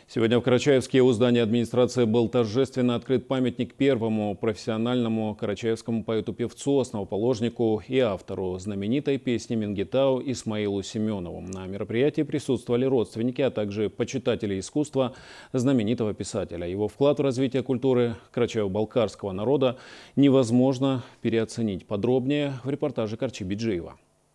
Сегодня в Карачаевске у здания администрации был торжественно открыт памятник первому профессиональному карачаевскому поэту-певцу, основоположнику и автору знаменитой песни «Мингитау» Исмаилу Семенову. На мероприятии присутствовали родственники, а также почитатели искусства знаменитого писателя. Его вклад в развитие культуры карачаево-балкарского народа невозможно переоценить. Подробнее в репортаже Карчи Биджиева.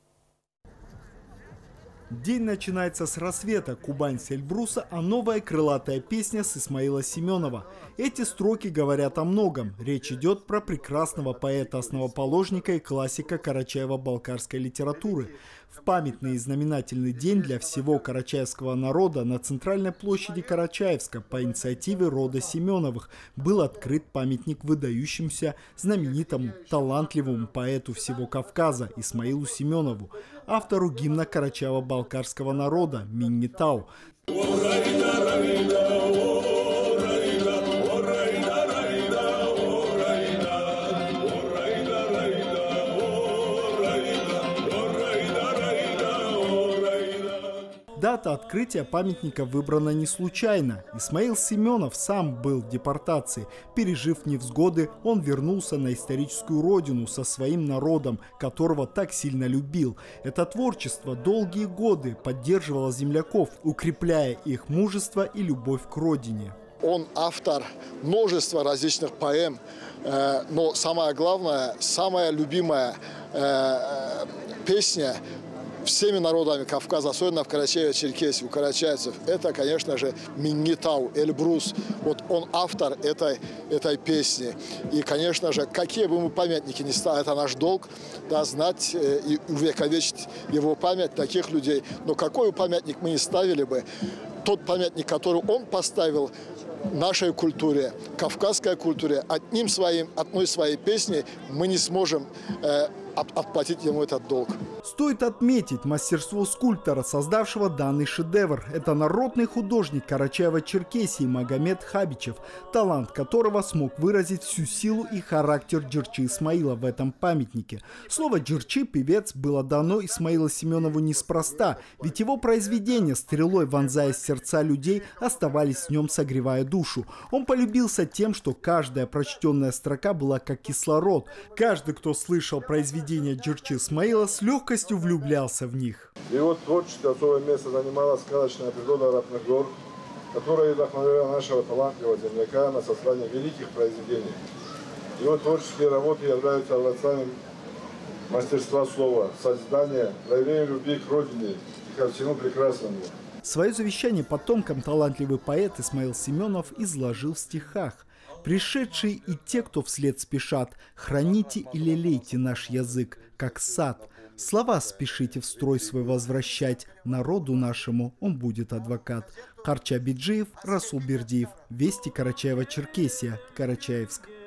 День начинается с рассвета Кубань с Эльбруса, а новая крылатая песня с Исмаила Семенова. Эти строки говорят о многом. Речь идет про прекрасного поэта-основоположника и классика карачаево-балкарской литературы. В памятный и знаменательный день для всего карачаевского народа на центральной площади Карачаевска по инициативе рода Семеновых был открыт памятник выдающемуся, знаменитому, талантливому поэту всего Кавказа Исмаилу Семенову, автору гимна карачаево-балкарского народа «Мингитау». Дата открытия памятника выбрана не случайно. Исмаил Семенов сам был в депортации. Пережив невзгоды, он вернулся на историческую родину со своим народом, которого так сильно любил. Это творчество долгие годы поддерживало земляков, укрепляя их мужество и любовь к родине. Он автор множества различных поэм, но самое главное, самая любимая песня всеми народами Кавказа, особенно в Карачаево-Черкесии, у карачаевцев, это, конечно же, «Мингитау», Эльбрус. Вот он автор этой песни. И, конечно же, какие бы мы памятники ни ставили, это наш долг, да, знать и увековечить его память, таких людей. Но какой памятник мы ни ставили бы, тот памятник, который он поставил нашей культуре, кавказской культуре, одной своей песней мы не сможем отплатить ему этот долг. Стоит отметить мастерство скульптора, создавшего данный шедевр. Это народный художник Карачаево-Черкесии Магомед Хабичев, талант которого смог выразить всю силу и характер Джырчы Исмаила в этом памятнике. Слово «Джырчы» певец было дано Исмаилу Семенову неспроста, ведь его произведения, стрелой вонзаясь в сердца людей, оставались в нем, согревая душу. Он полюбился тем, что каждая прочтенная строка была как кислород. Каждый, кто слышал произведения Джырчы Исмаила, с легкостью влюблялся в них. И вот творчество особое место занимала сказочная природа Ратных гор, которая вдохновила нашего талантливого земляка на создание великих произведений. Его творческие работы являются образцами мастерства слова, созидания, проявления любви к родине и ко всему прекрасному. Свое завещание потомкам талантливый поэт Исмаил Семенов изложил в стихах. «Пришедшие и те, кто вслед спешат, храните и лелейте наш язык, как сад. Слова спешите в строй свой возвращать, народу нашему он будет адвокат». Карча Биджиев, Расул Бердиев, Вести Карачаево-Черкесия, Карачаевск.